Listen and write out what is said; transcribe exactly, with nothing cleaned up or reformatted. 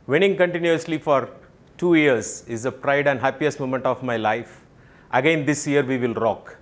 Winning continuously for two years is the pride and happiest moment of my life. Again, this year we will rock.